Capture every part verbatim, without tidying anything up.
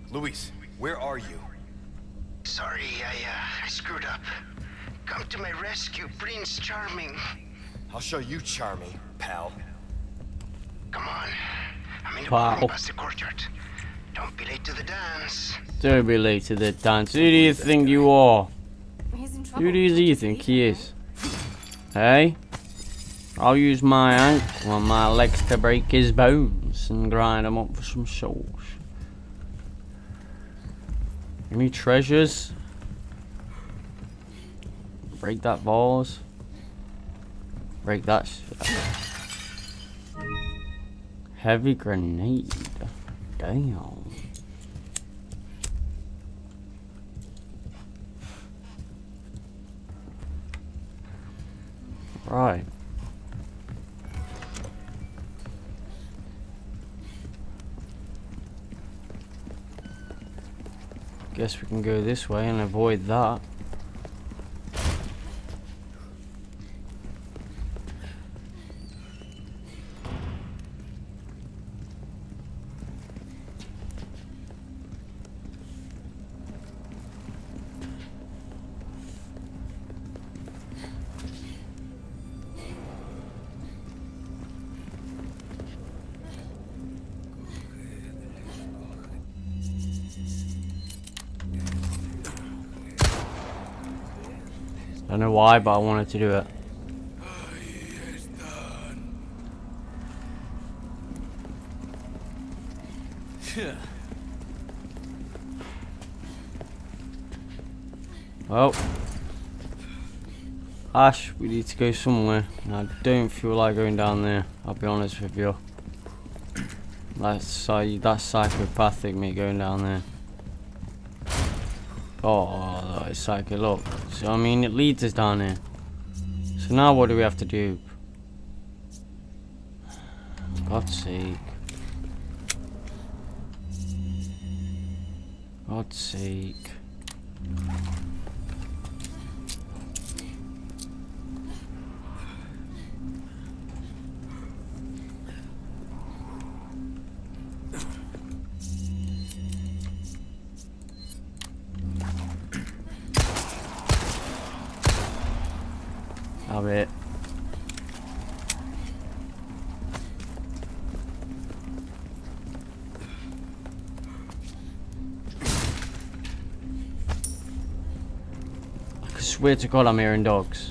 Luis, where are you? Sorry, I, uh, I screwed up. Come to my rescue, Prince Charming. I'll show you charming, pal. Come on. I'm in the Wow. boarding bus, the courtyard. Don't be late to the dance. Don't be late to the dance. Who do you think you are? He's in trouble. Who do you think he is? Hey? I'll use my ankle and my legs to break his bones and grind them up for some sauce. Any treasures? Break that vase. Break that shit. Heavy grenade. Damn. Right. Guess we can go this way and avoid that. I don't know why, but I wanted to do it. Well, Ash, we need to go somewhere. And I don't feel like going down there. I'll be honest with you. That's uh, that's psychopathic, me going down there. Oh, that is psycho. Look. So I mean, it leads us down here. So now what do we have to do? God's sake. God's sake. Have it. I swear to God I'm hearing dogs.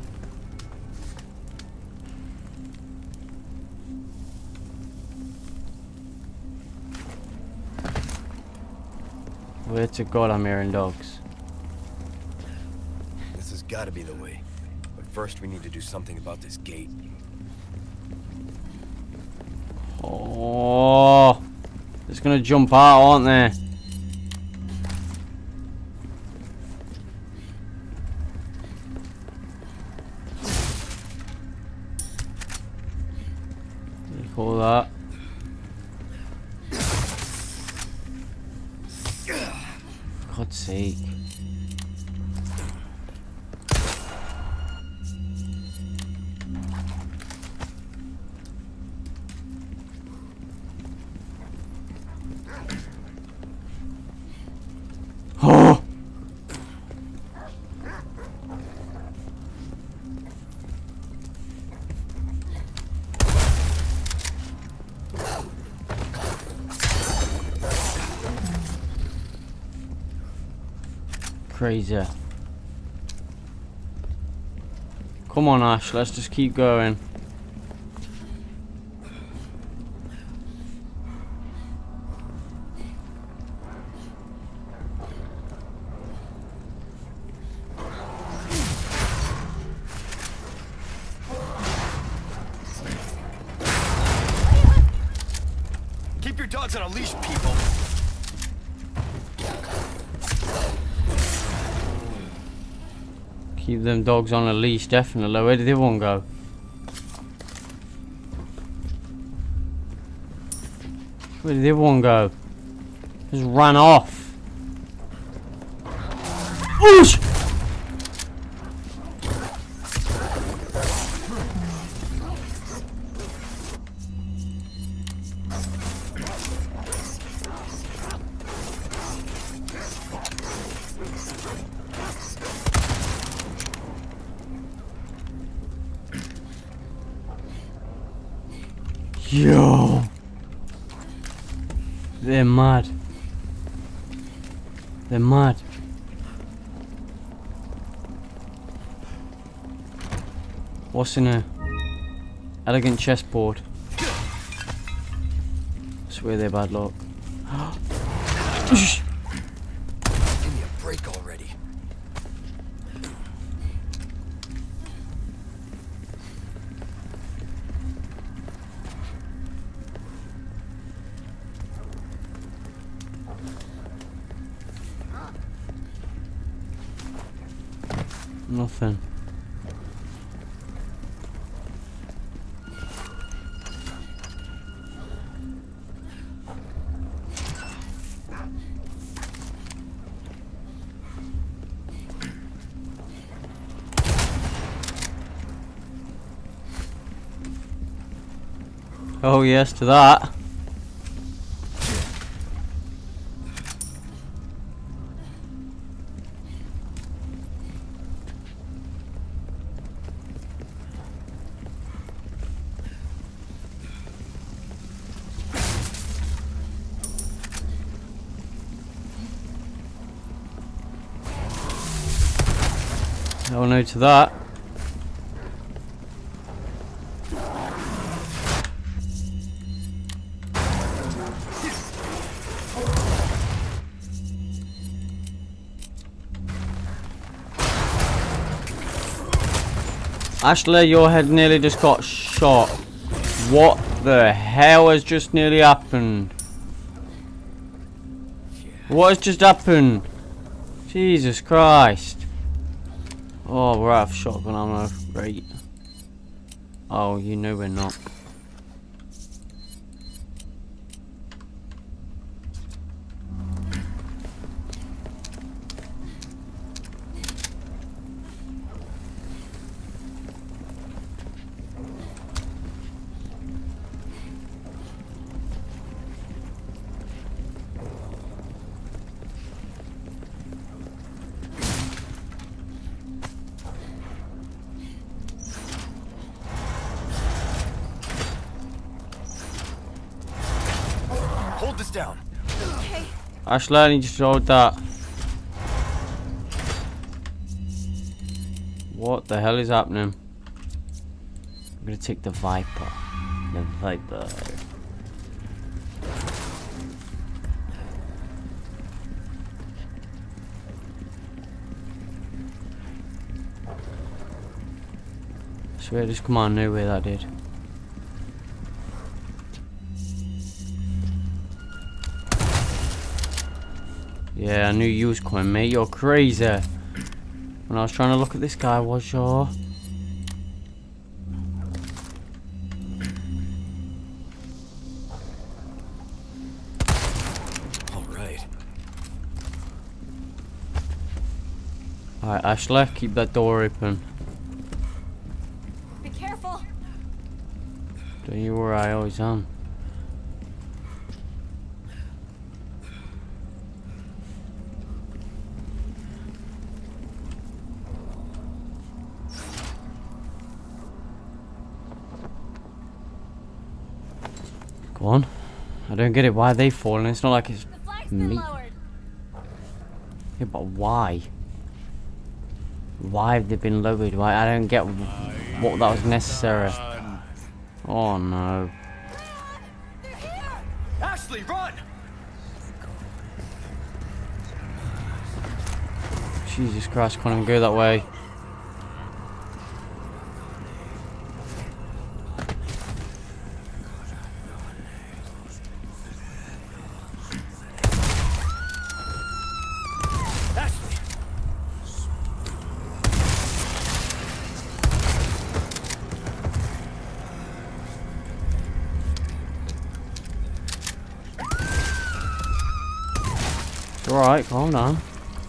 Swear to God I'm hearing dogs. This has got to be the way. But first we need to do something about this gate. Oh, it's gonna jump out, aren't they? What do you call that? God's sake. Oh! Crazy. Come on, Ash, let's just keep going. Keep your dogs on a leash, people. Keep them dogs on a leash, definitely. Where did the other one go? Where did the other one go? Just ran off. Oosh! Yo. They're mad. They're mad. What's in here? Elegant chessboard. I swear they're bad luck. Give me a break already. Nothing. Oh yes to that. Oh no to that. Ashley, your head nearly just got shot. What the hell has just nearly happened? What has just happened? Jesus Christ. Oh, we're out of shotgun ammo. Great. Oh, you know we're not. Hold this down. Okay. Ashley, I need you to hold that. What the hell is happening? I'm gonna take the Viper. The Viper. I swear this come out of nowhere, that did. Yeah, I knew you was coming, mate. You're crazy. When I was trying to look at this guy, was you? Alright. Alright, Ashley, keep that door open. Be careful. Don't you worry, I always am. Go on. I don't get it. Why are they falling? It's not like it's The flag's been me. lowered. Yeah, but why? Why have they been lowered? Why? I don't get what that was necessary. Oh no. They're here. Ashley, run! Jesus Christ, can't even go that way. It's alright, calm down.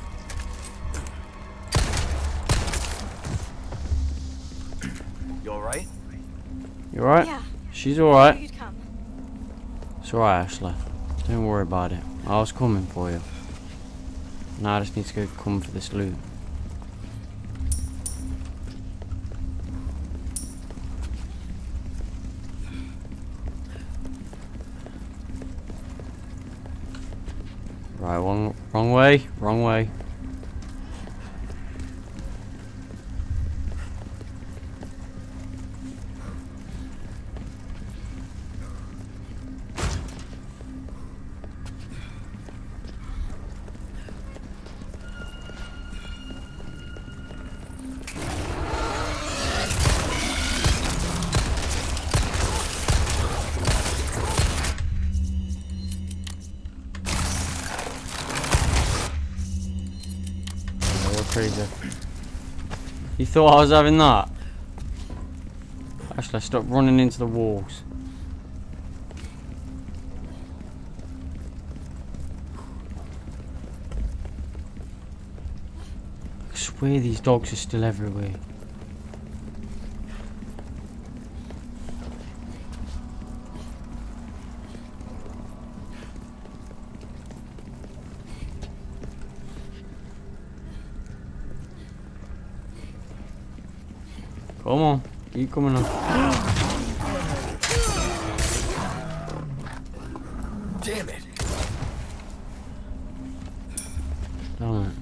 You alright? You alright? Yeah. She's I knew alright. you'd come. It's alright, Ashley. Don't worry about it. I was coming for you. Now I just need to go come for this loot. Right, wrong, wrong way, wrong way. Crazy. You thought I was having that? Actually, stop running into the walls. I swear these dogs are still everywhere. Come on, keep coming on. Damn it! Damn it.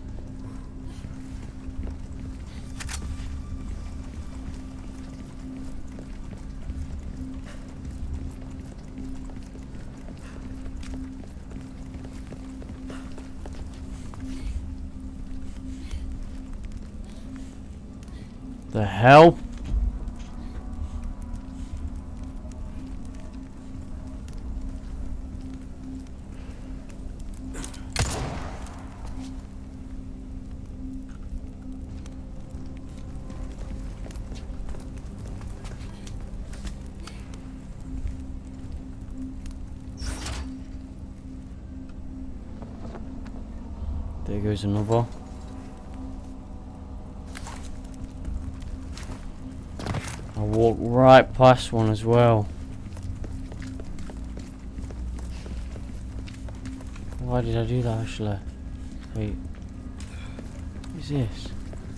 The hell? There goes another. I walked right past one as well. Why did I do that actually? Wait. What is this?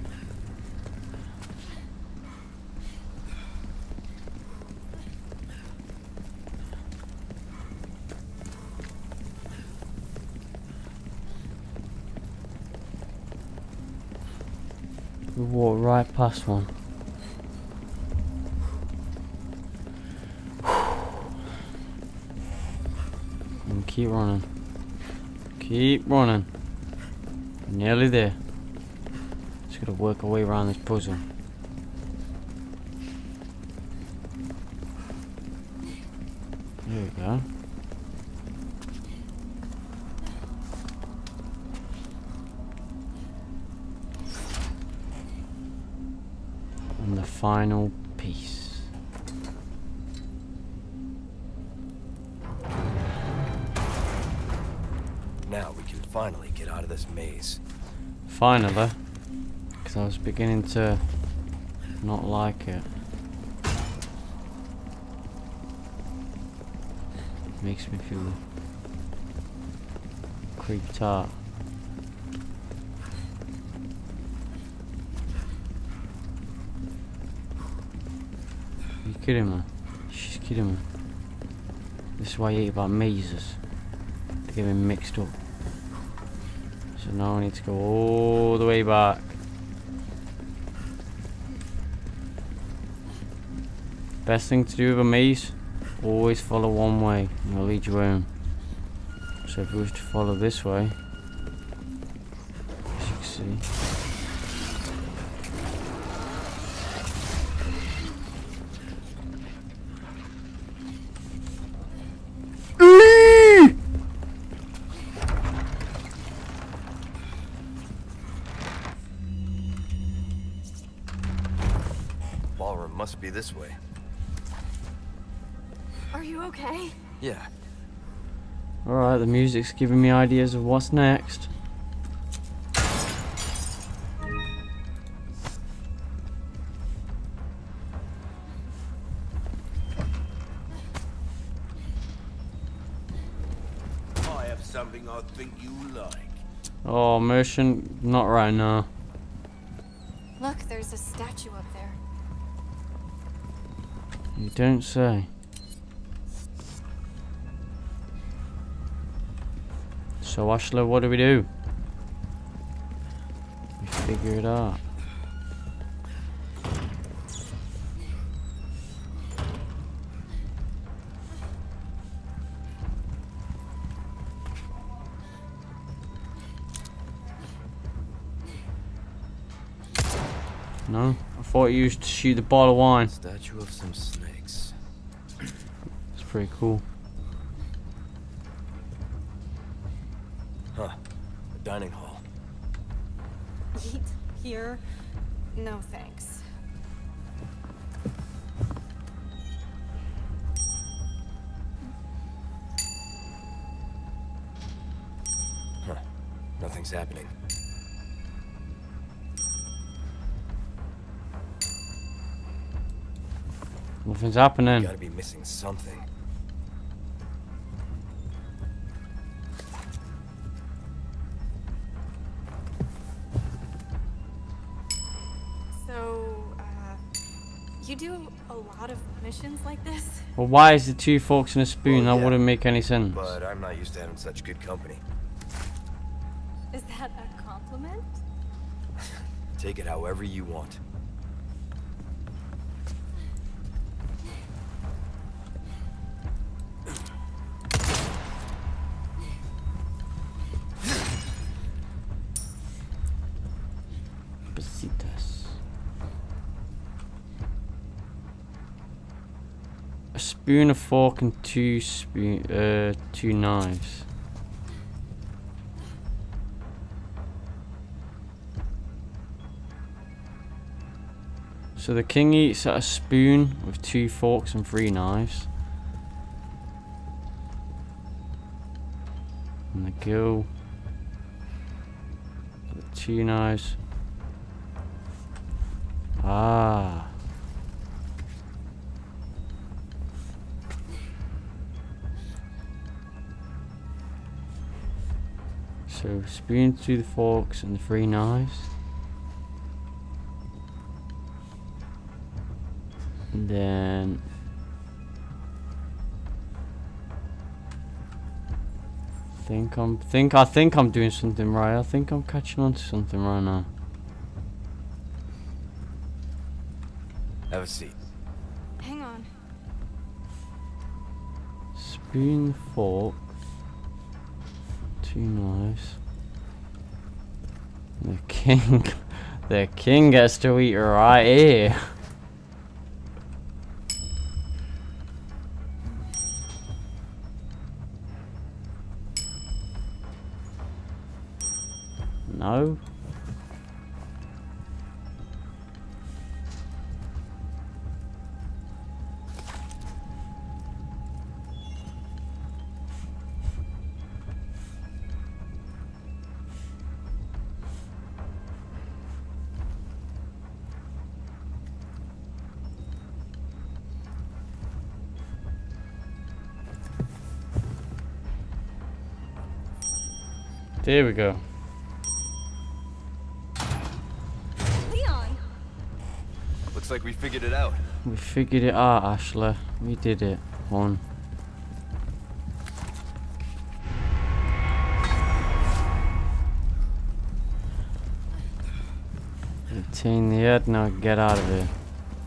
We walked right past one. And keep running. Keep running. Nearly there. Just gotta work our way around this puzzle. There we go. And the final piece. Now we can finally get out of this maze. Finally, because I was beginning to not like it. Makes me feel creeped out. Are you kidding me? She's kidding me. This is why you eat about mazes. To get me mixed up. So now I need to go all the way back. Best thing to do with a maze, always follow one way and it'll lead you home. So if we wish to follow this way, as you can see. Ballroom must be this way. Are you okay? Yeah. Alright, the music's giving me ideas of what's next. I have something I think you like. Oh, Merchant, not right now. Look, there's a statue up there. You don't say. So Ashla, what do we do? We figure it out. No? I thought you used to shoot the bottle of wine. Statue of some snakes. It's pretty cool. Huh. The dining hall. Eat here? No thanks. Huh. Nothing's happening. Nothing's happening. Gotta be missing something. So, uh, you do a lot of missions like this? Well, why is it two forks and a spoon? Well, that yeah, wouldn't make any sense. But I'm not used to having such good company. Is that a compliment? Take it however you want. Besitas. A spoon, a fork, and two spoon, uh, two knives. So the king eats at a spoon with two forks and three knives. And the girl with two knives. Ah. So spoon, two the forks and the three knives. And then think I'm think I think I'm doing something right. I think I'm catching on to something right now. Have a seat. Hang on. Spoon, fork, two knives. The king the king gets to eat right here. No. There we go. Leon! Looks like we figured it out. We figured it out, Ashla. We did it. One. Retain the head, now get out of here.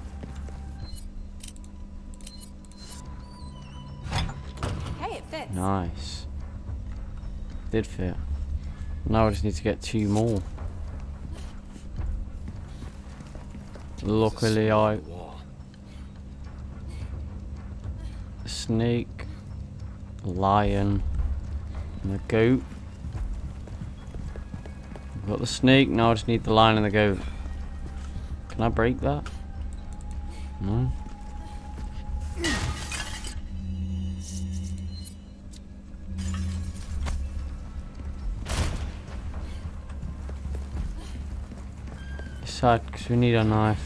Hey, it fits. Nice. Did fit. Now I just need to get two more. Luckily I... Wall. Snake, lion, and the goat. I've got the snake, now I just need the lion and the goat. Can I break that? No? It's sad because we need a knife.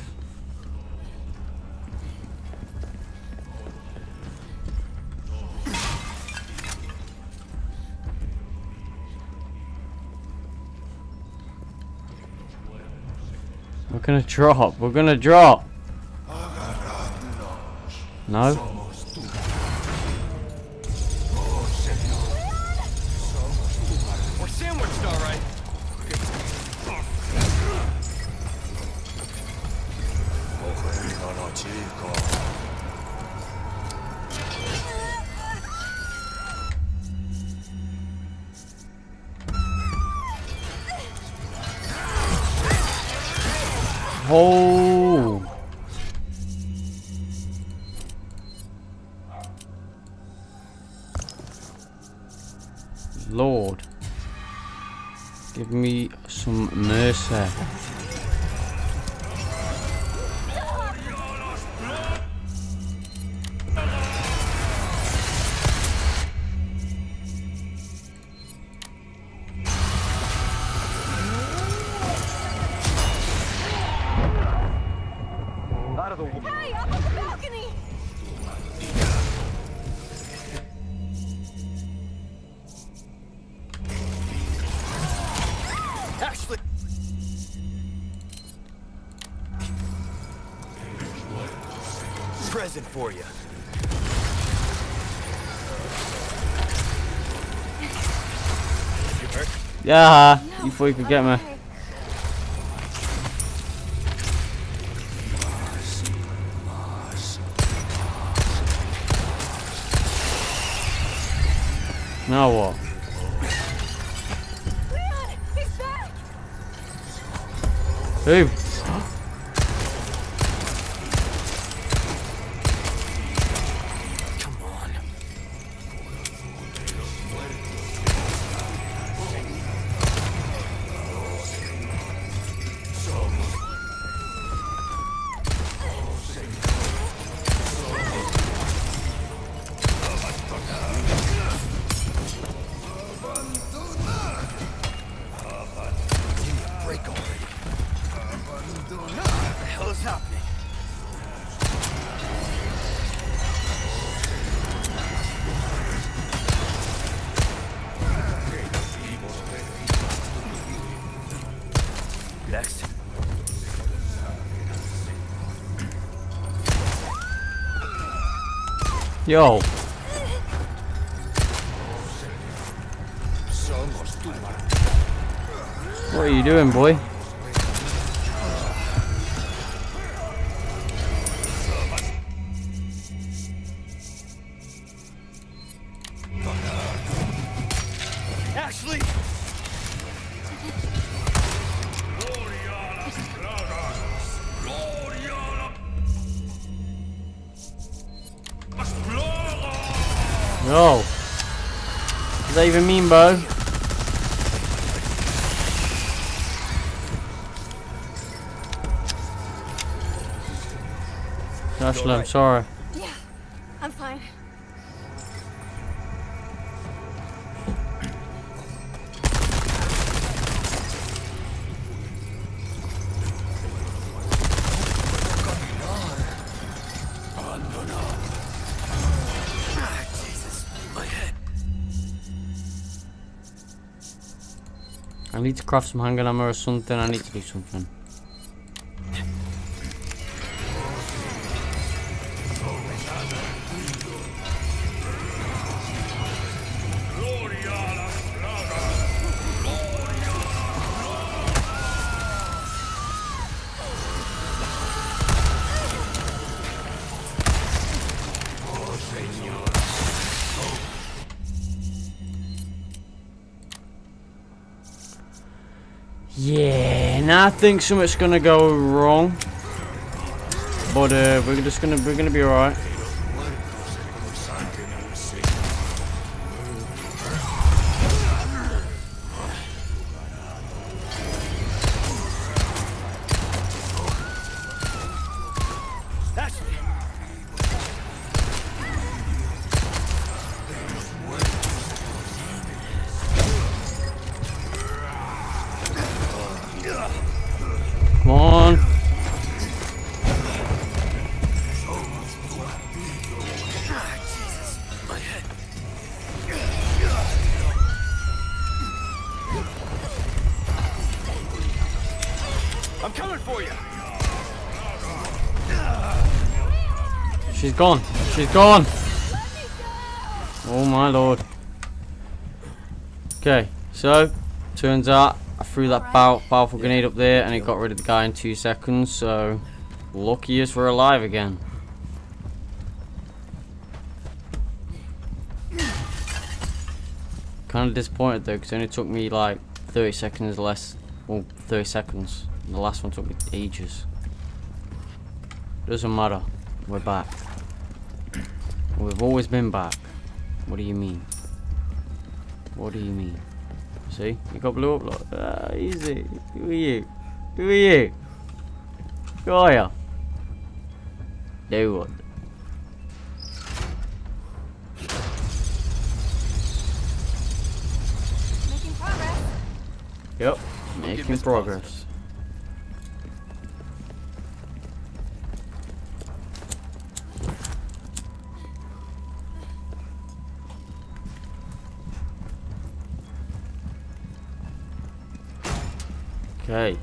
We're gonna drop. We're gonna drop. No? Oh. Lord. Give me some mercy. Hey, up on the balcony! Ashley! Present for you. You hurt? Yeah, you thought you could get me. Now what? Leon, he's back! Who? Come on. Break already. What the hell is happening? Next. Yo. What are you doing, boy? Ashley! Yo. What does that even mean, bro? Ashley, I'm sorry. Yeah, I'm fine. I need to craft some handgun ammo or something. I need to do something. Yeah, now I think something's gonna go wrong, but uh, we're just gonna we're gonna be alright. Come on. I'm coming for you. She's gone. She's gone. Oh my lord. Okay, so turns out I threw that pow powerful grenade up there and it got rid of the guy in two seconds. So lucky us we're alive again. Kind of disappointed though, because it only took me like thirty seconds less. Well, thirty seconds. The last one took me ages. Doesn't matter. We're back. We've always been back. What do you mean? What do you mean? See? You got blew up like ah, easy. Who are you? Who are you? Who are you? No one. Making progress. Yep. Making progress. Okay.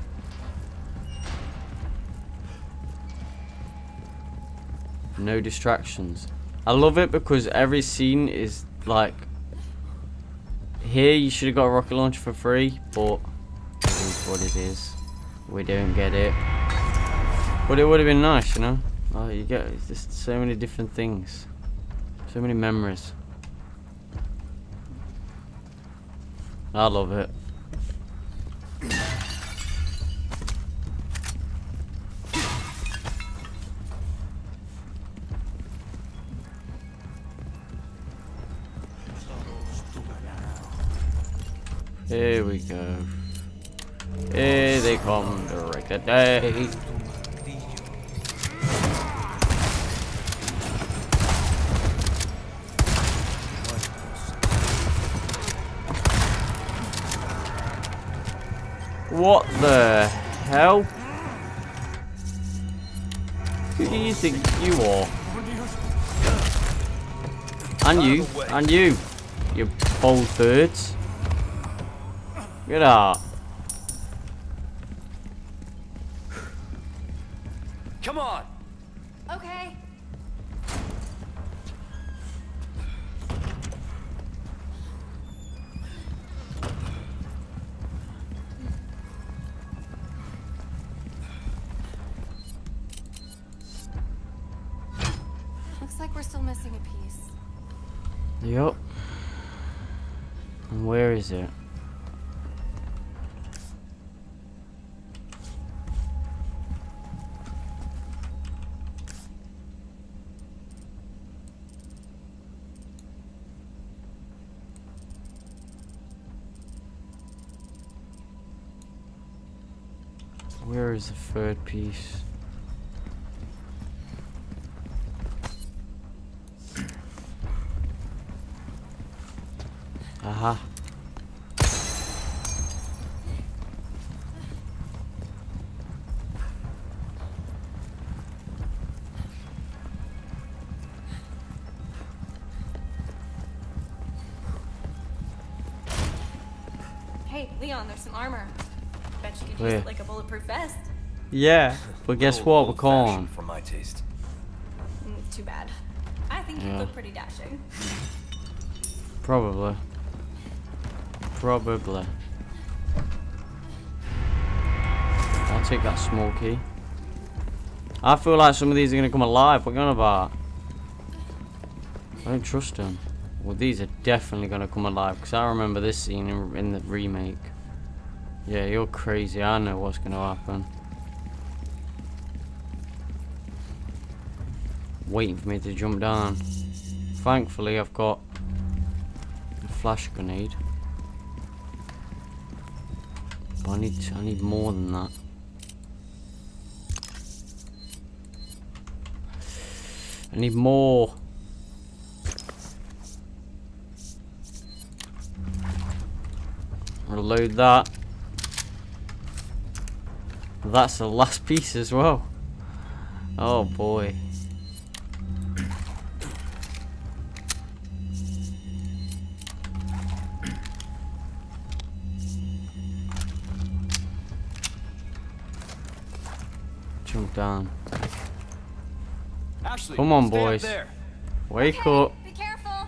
No distractions. I love it because every scene is like, here you should have got a rocket launcher for free, but it is what it is. We don't get it. But it would have been nice, you know? Like, you get it's just so many different things. So many memories. I love it. Here we go. Here they come to wreck the day. What the hell? Who do you think you are? And you, and you, you bold birds. Get out. Come on. Okay. Looks like we're still missing a piece. Yup. And where is it? Where is the third piece? Aha. Hey, Leon, there's some armor. Bet you could Where? use it like a bulletproof vest. Yeah, but guess Little what? We old-fashioned can't. For my taste. Mm, too bad. I think Yeah. you look pretty dashing. Probably. Probably. I'll take that small key. I feel like some of these are gonna come alive. What are you on about? I don't trust them. Well, these are definitely gonna come alive because I remember this scene in, in the remake. Yeah, you're crazy. I know what's gonna happen. Waiting for me to jump down. Thankfully, I've got a flash grenade. But I need, I need more than that. I need more. Reload that. That's the last piece as well. Oh boy. Jump down. Ashley, Come on, stay up boys. there. Wake Okay, up. be careful.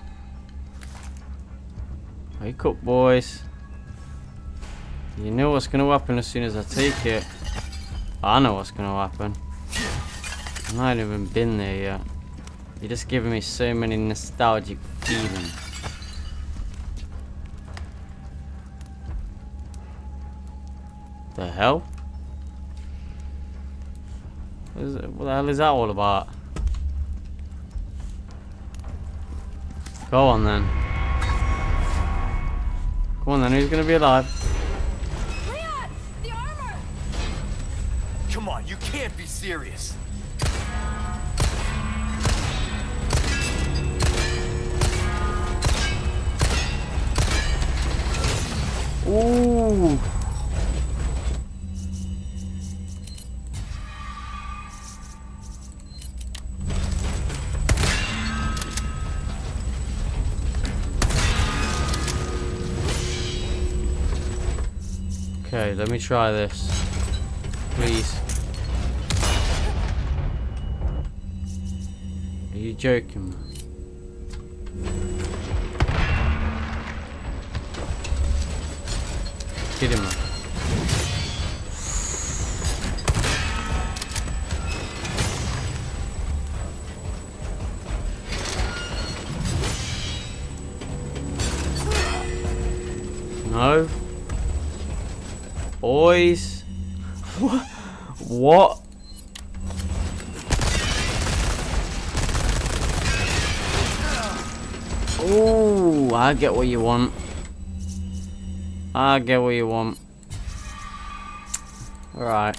Wake up, boys. You know what's gonna happen as soon as I take it. I know what's gonna happen. I've not even been there yet. You're just giving me so many nostalgic feelings. The hell? What, is it, what the hell is that all about? Go on then. Come on then, who's gonna be alive? Leon! The armor! Come on, you can't be serious. Ooh. Okay, let me try this. Please. Are you joking, man? Kidding me. No. Boys. What? What? Oh, I get what you want. I get what you want. Alright.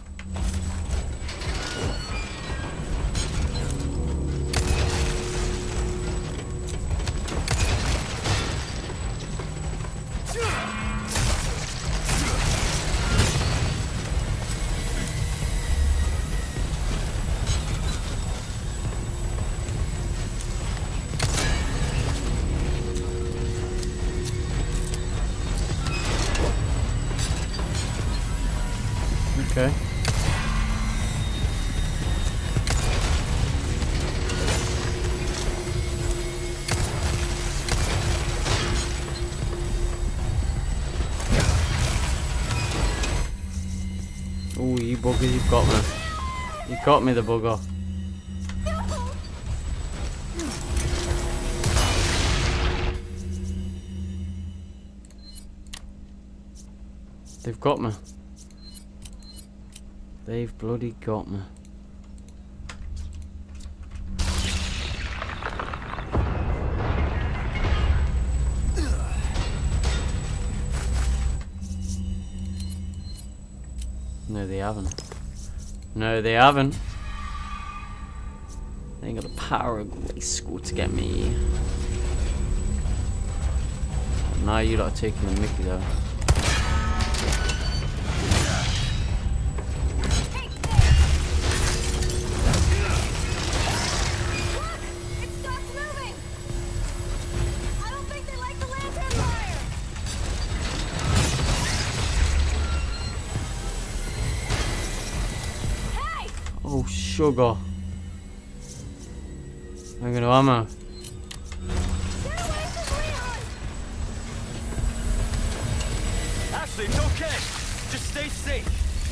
Okay. Oh, you buggers, you've got me. You got me, the bugger. They've got me. They've bloody got me. No, they haven't. No, they haven't. They ain't got the power of Grayskull to get me. Now you lot are taking the mickey though. Oh, sugar. I'm gonna ammo. Ashley, it's okay. Just stay safe.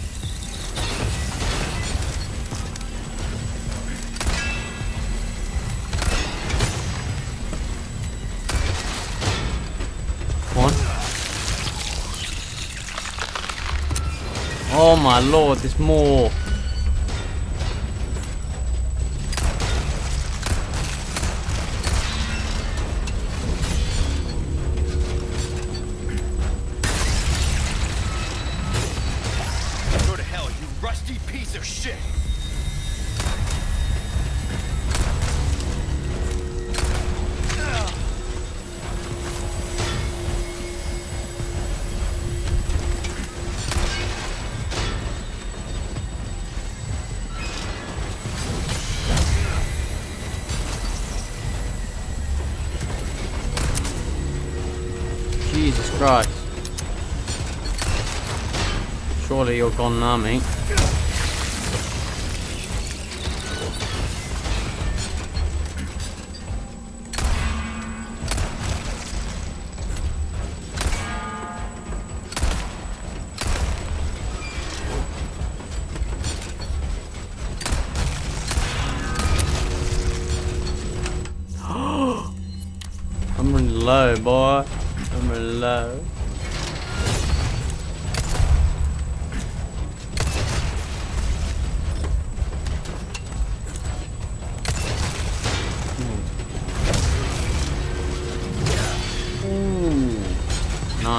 Come on. Oh my lord, there's more. Rusty piece of shit. Jesus Christ. Surely you're gone now, mate. I'm running low, boy. I'm running low.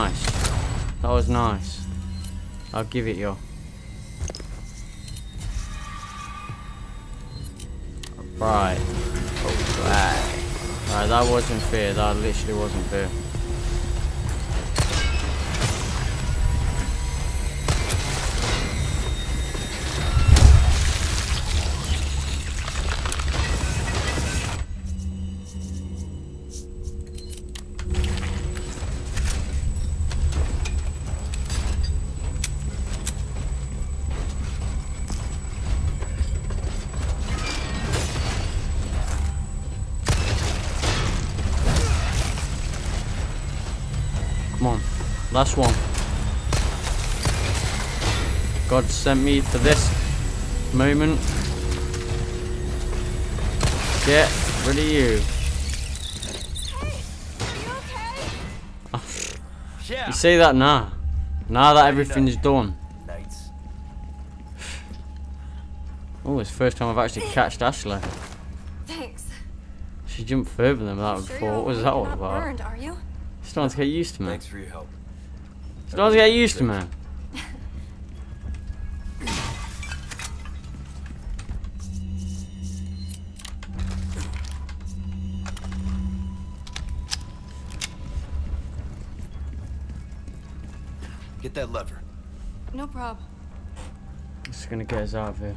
nice. That was nice. I'll give it you. Right. Alright. Right, that wasn't fair. That literally wasn't fair. Come on, last one. God sent me for this moment. Get rid of you. Hey, are you okay? Yeah. You say that now. Now that everything's done. Knights. Oh, it's the first time I've actually catched Ashley. Thanks. She jumped further than that Sure before. you're What was awake that and all not about? burned, are you? Starting to get used to me. Thanks for your help. Starting to get used to me. Get that lever. No prob. This is gonna get us out of here.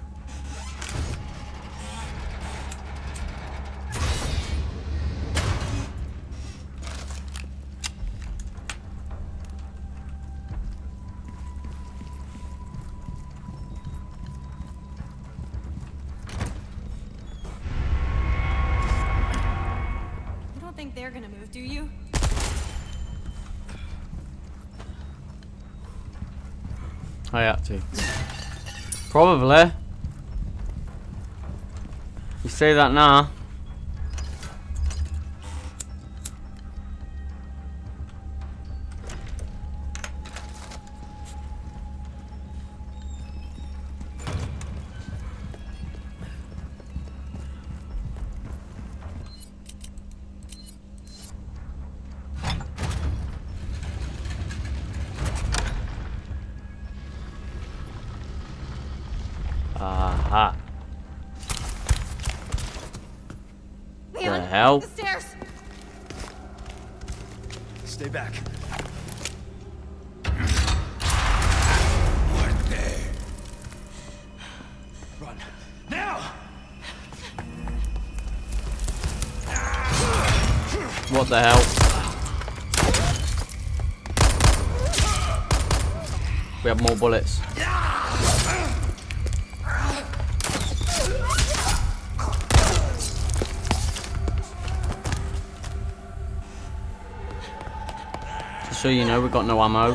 You don't think they're gonna move, do you? I had to. Probably. You say that now. Aha. Leon, The hell? the stairs. Stay back. Run. Now! What the hell? We have more bullets. Just so you know, we got no ammo.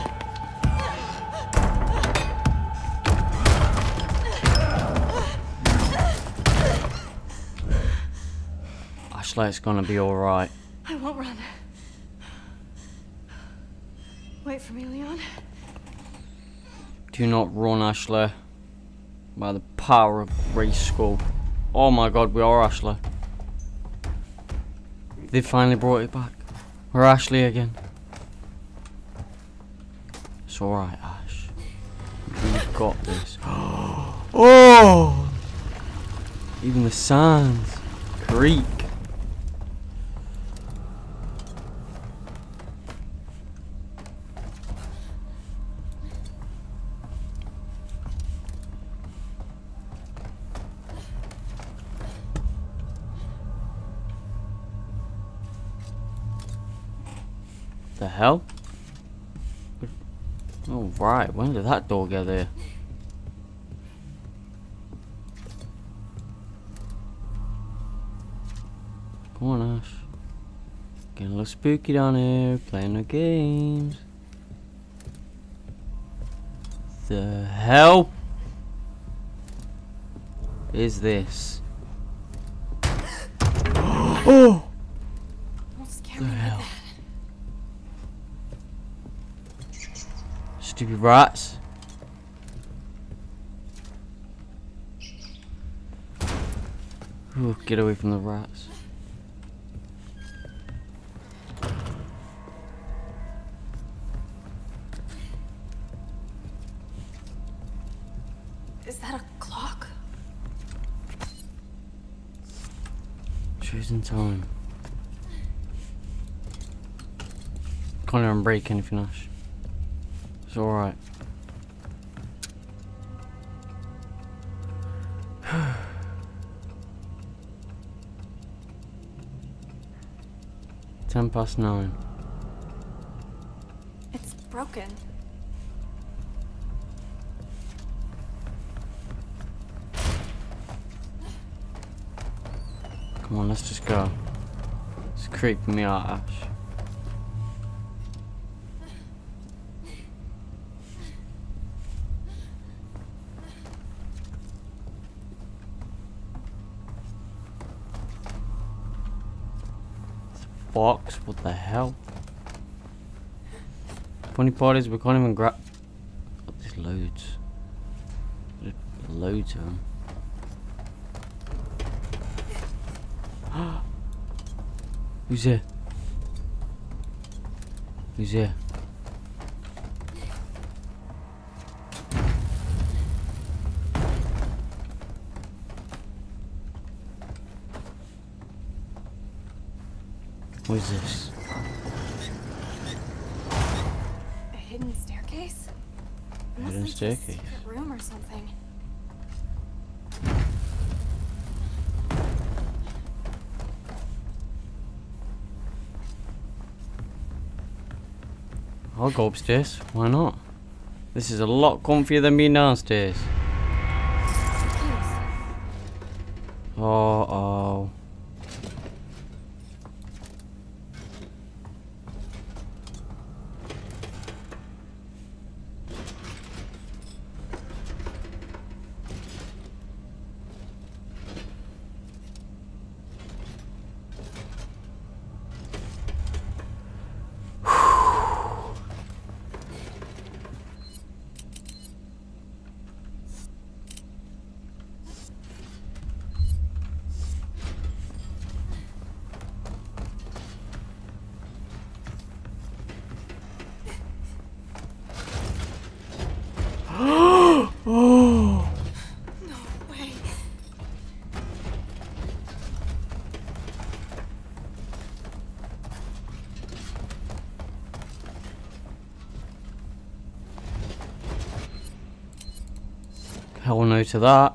Ashley, it's gonna be alright. I won't run. Wait for me, Leon. Do not run, Ashley. By the power of Grayskull. Oh my god, we are Ashley. They finally brought it back. We're Ashley again. It's alright, Ash. We've got this. Oh! Even the sands creak. The hell? Oh right, when did that door get there? Come on, Ash. Getting a little spooky down here, playing the games. The hell is this? Oh! Don't scare The me like hell? that. Stupid rats. Ooh, get away from the rats. Is that a clock? Choosing time. Can't even break anything, Ash. It's alright. Ten past nine. It's broken. Come on, let's just go. It's creeping me out, Ash. Fox, what the hell? Funny part is we can't even grab. Oh, there's loads. There's loads of them. Who's here? Who's here? What is this? A hidden staircase? It must Hidden lead to a staircase. secret room or something. I'll go upstairs. Why not? This is a lot comfier than being downstairs. Keys. Uh oh. Oh! No way. Hell no to that.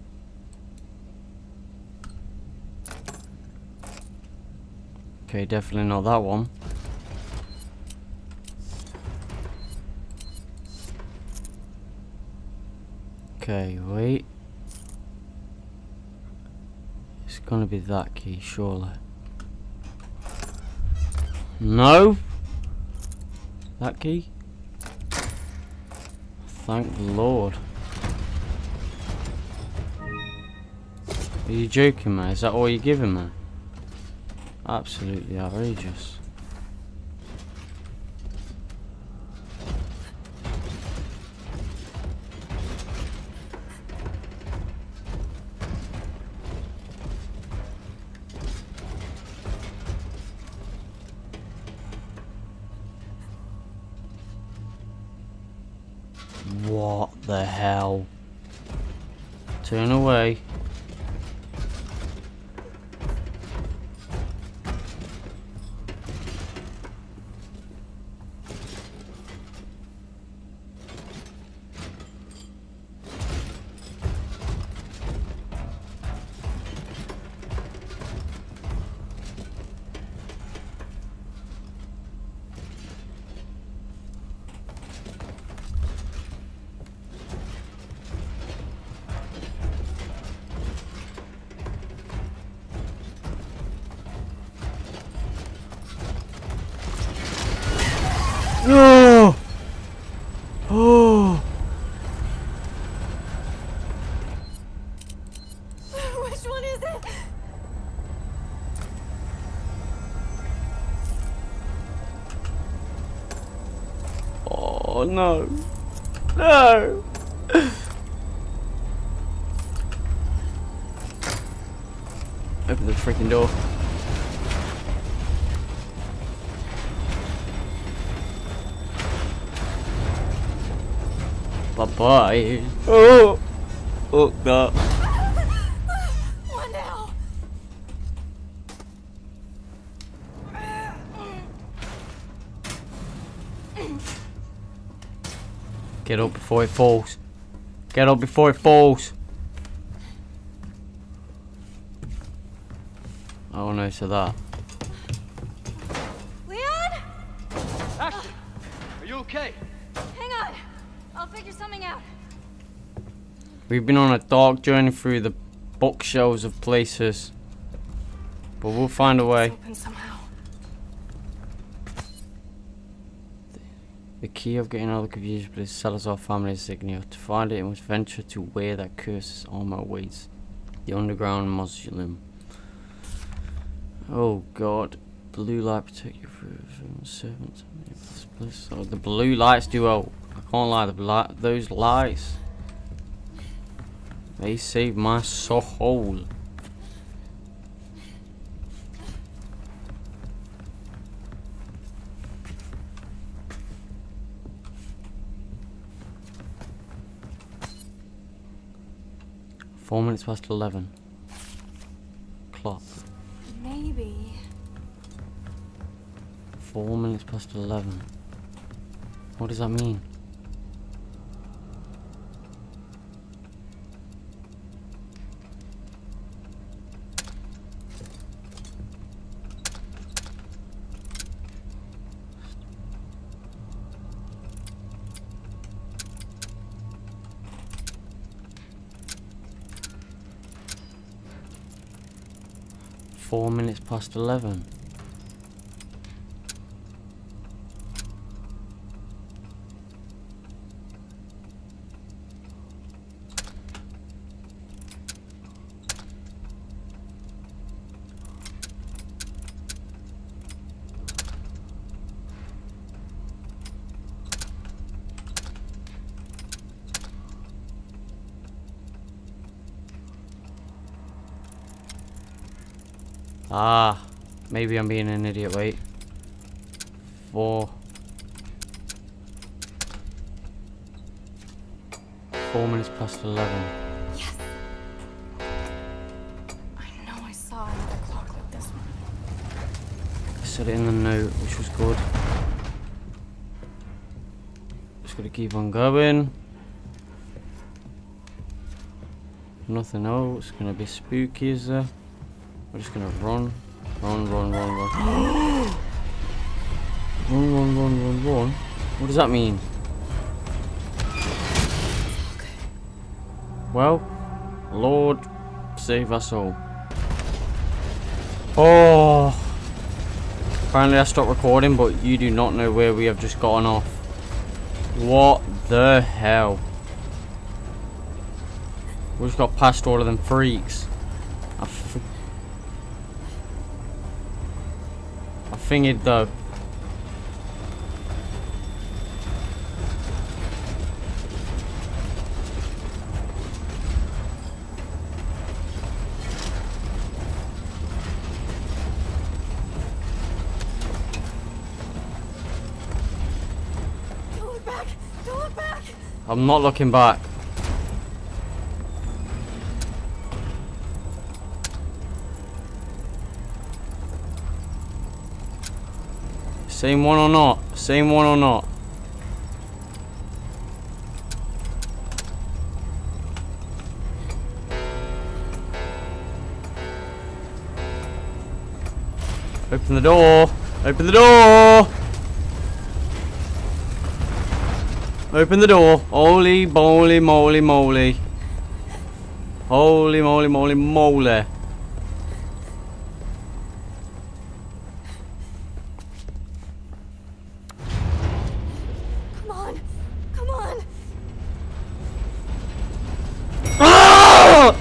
Okay, definitely not that one. Okay, wait. It's gonna be that key, surely. No! That key? Thank the Lord. Are you joking, man? Is that all you're giving me? Absolutely outrageous. What the hell? Turn away. No! Oh! Which one is it? Oh no! No! Open the freaking door. Bye bye. Oh! Fuck that. What now? Get up before it falls. Get up before it falls. Oh no, so that. Leon? Ashley, are you okay? Hang on. I'll figure something out. We've been on a dark journey through the bookshelves of places. But we'll find a way. It's open somehow. The key of getting out of the confusion is Salazar family insignia. To find it, it must venture to where that curse's armor awaits. The underground mausoleum. Oh god. Blue light protect you from servants. Oh, the blue lights do well. I can't lie, the light, those lights, they saved my soul. Four minutes past eleven. Clock. Maybe. Four minutes past eleven. What does that mean? Four minutes past eleven. Ah, maybe I'm being an idiot. Wait. Four. Four minutes past eleven. Yes. I know I saw another clock like this one. I said it in the note, which was good. Just gotta keep on going. Nothing else. Gonna be spooky, is there? We're just gonna run, run, run, run, run. Run, run, run, run, run. What does that mean? Well, Lord, save us all. Oh! Apparently I stopped recording, but you do not know where we have just gotten off. What the hell? We just got past all of them freaks. I f I fingered though. Don't look back! Don't look back! I'm not looking back. Same one or not? Same one or not? Open the door! Open the door! Open the door! Holy moly moly moly! Holy moly moly moly! Come on! Come on! Ah!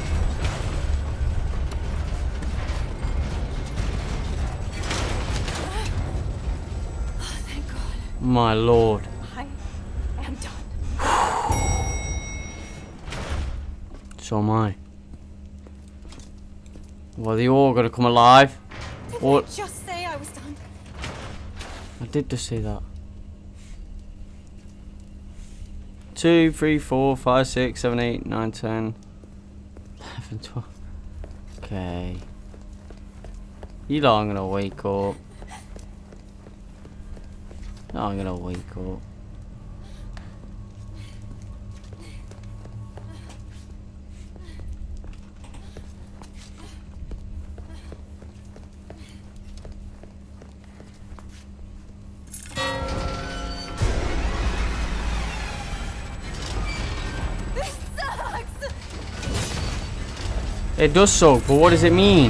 Oh, thank God. My lord. I am done. So am I. Well, they all gotta come alive. Didn't What? I just say I was done? I did just say that. Two, three, four, five, six, seven, eight, nine, ten. eleven, twelve. Okay. You know I'm gonna wake up. No, I'm gonna wake up. This sucks! It does suck, but what does it mean?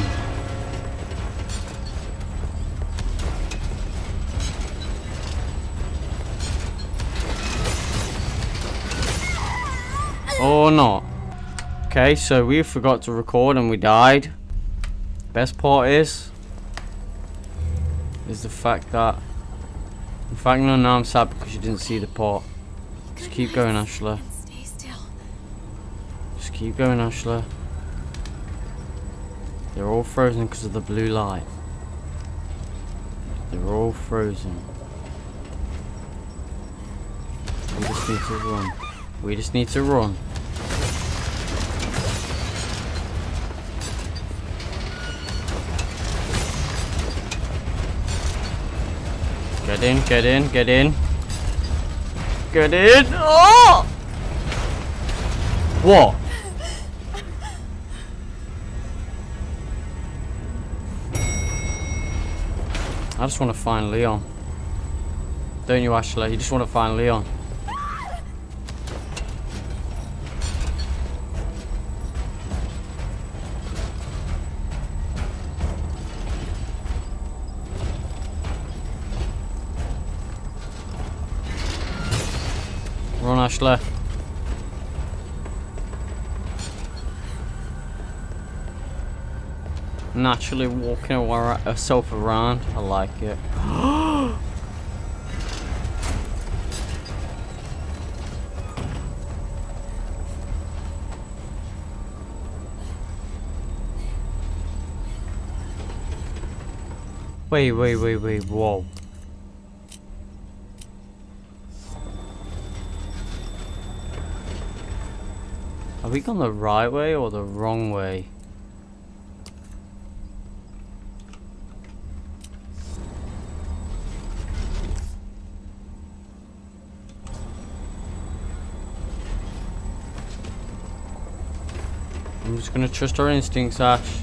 Or not. Okay, so we forgot to record and we died. Best part is is the fact that in fact no now I'm sad because you didn't see the part. Just keep going, Ashla. Stay still. Just keep going, Ashla. They're all frozen because of the blue light. They're all frozen. We just need to run. We just need to run. Get in, get in, get in. Get in. Oh! What? I just want to find Leon. Don't you, Ashla? You just want to find Leon. Run, Ashla. Naturally walking herself around. I like it. Wait, wait, wait, wait, whoa. Have we gone the right way or the wrong way? I'm just gonna trust our instincts, Ash.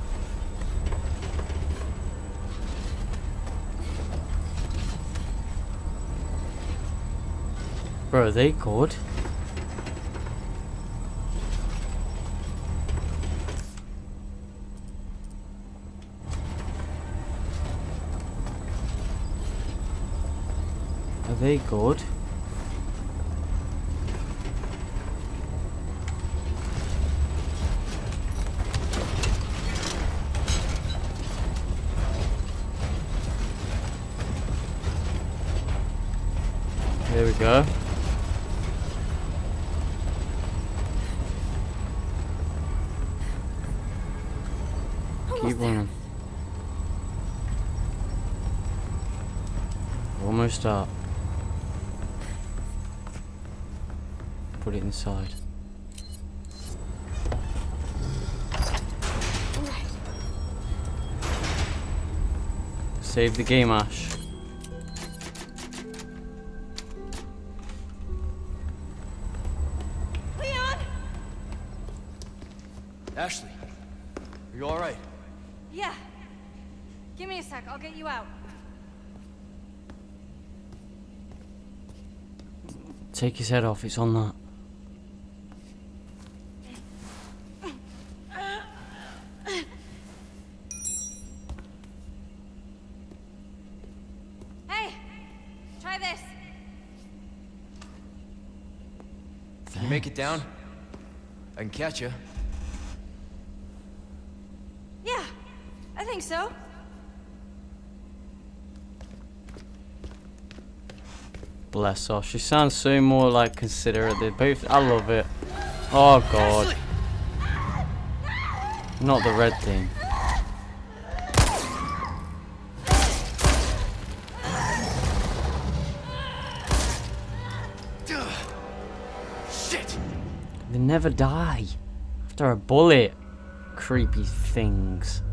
Bro, are they good? Are they good? There we go. Keep running. Almost up. Put it inside. Save the game, Ash. Leon! Ashley, are you alright? Yeah. Give me a sec, I'll get you out. Take his head off, it's on that. Hey! Try this. Can you make it down? I can catch you. Yeah, I think so. Bless her. She sounds so more like considerate. They both. I love it. Oh god. Not the red thing. Shit! They never die after a bullet. creepy things.